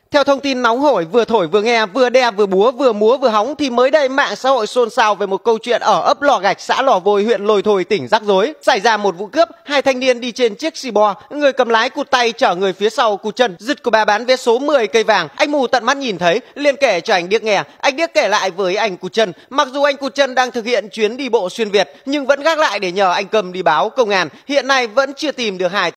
Theo thông tin nóng hổi vừa thổi vừa nghe, vừa đe vừa búa, vừa múa vừa hóng thì mới đây mạng xã hội xôn xao về một câu chuyện ở ấp Lò Gạch, xã Lò Vôi, huyện Lôi Thôi, tỉnh Rắc Rối. Xảy ra một vụ cướp, hai thanh niên đi trên chiếc xì bo, người cầm lái cụt tay chở người phía sau cụt chân, giật của bà bán vé số 10 cây vàng. Anh mù tận mắt nhìn thấy, liền kể cho anh Điếc nghe. Anh Điếc kể lại với anh cụt chân, mặc dù anh cụt chân đang thực hiện chuyến đi bộ xuyên Việt nhưng vẫn gác lại để nhờ anh Cầm đi báo công an. Hiện nay vẫn chưa tìm được hai